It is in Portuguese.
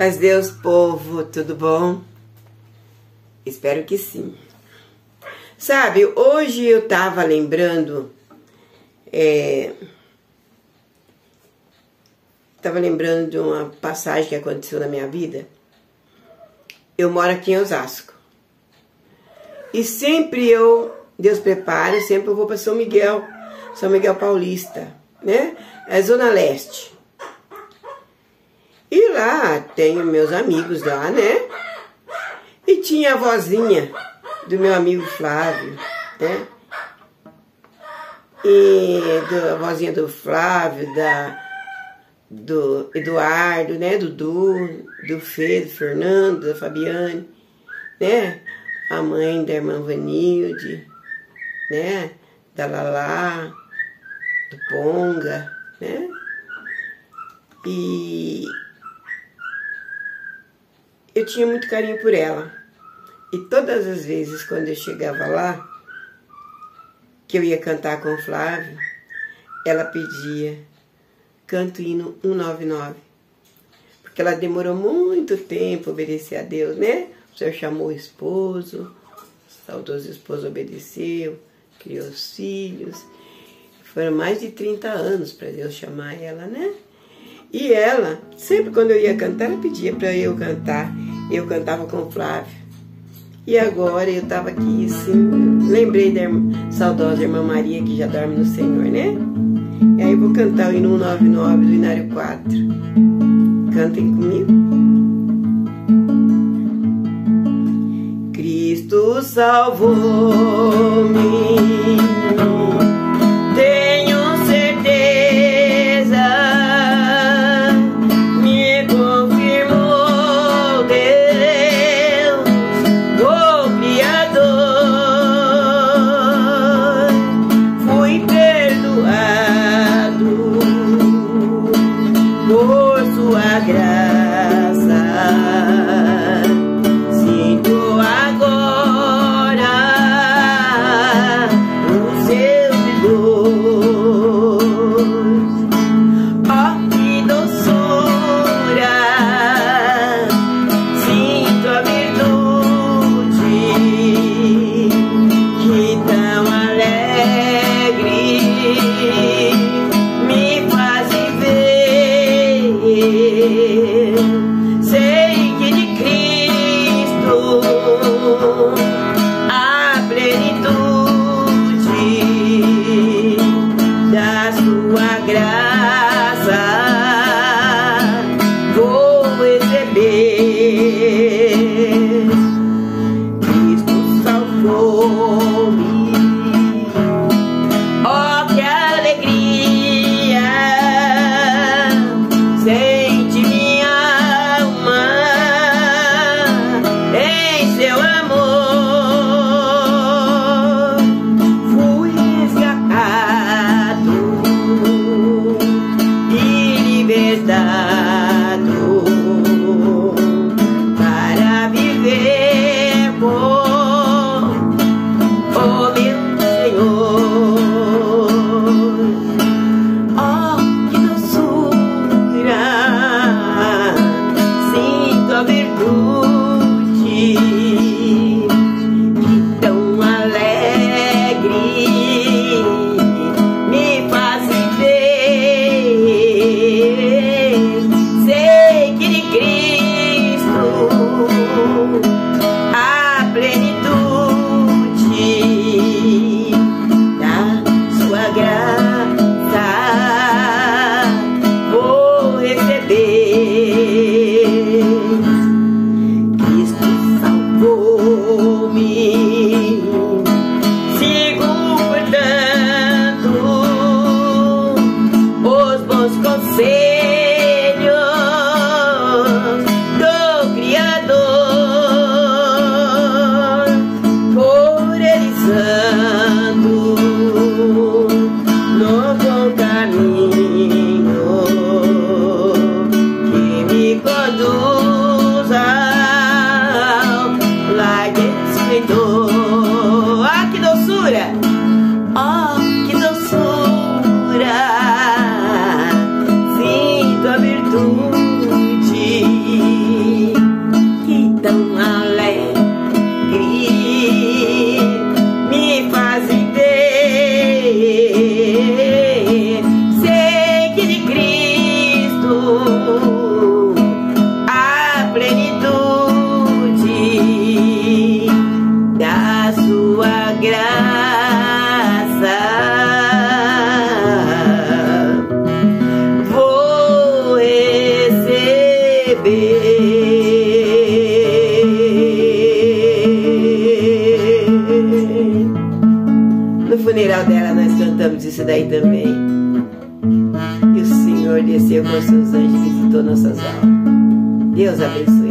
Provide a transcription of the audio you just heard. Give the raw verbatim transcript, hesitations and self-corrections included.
Paz Deus, povo, tudo bom? Espero que sim. Sabe, hoje eu tava lembrando, é, tava lembrando de uma passagem que aconteceu na minha vida. Eu moro aqui em Osasco. E sempre eu, Deus prepara, sempre eu vou para São Miguel, São Miguel Paulista, né? É Zona Leste. E lá tenho meus amigos lá, né? E tinha a vozinha do meu amigo Flávio, né? E do, a vozinha do Flávio, da, do Eduardo, né? Do Du, do Fê, do Fernando, da Fabiane, né? A mãe da irmã Vanilde, né? Da Lalá, do Ponga, né? E eu tinha muito carinho por ela. E todas as vezes quando eu chegava lá, que eu ia cantar com o Flávio, ela pedia, canto hino cento e noventa e nove. Porque ela demorou muito tempo a obedecer a Deus, né? O Senhor chamou o esposo, o saudoso esposo obedeceu, criou os filhos. Foram mais de trinta anos para Deus chamar ela, né? E ela, sempre quando eu ia cantar, ela pedia para eu cantar. Eu cantava com o Flávio. E agora eu estava aqui, assim, lembrei da irmã, saudosa irmã Maria, que já dorme no Senhor, né? E aí eu vou cantar o hino cento e noventa e nove do Inário quatro. Cantem comigo. Cristo salvou-me, cantamos isso daí também. E o Senhor desceu com seus anjos e visitou nossas almas. Deus abençoe.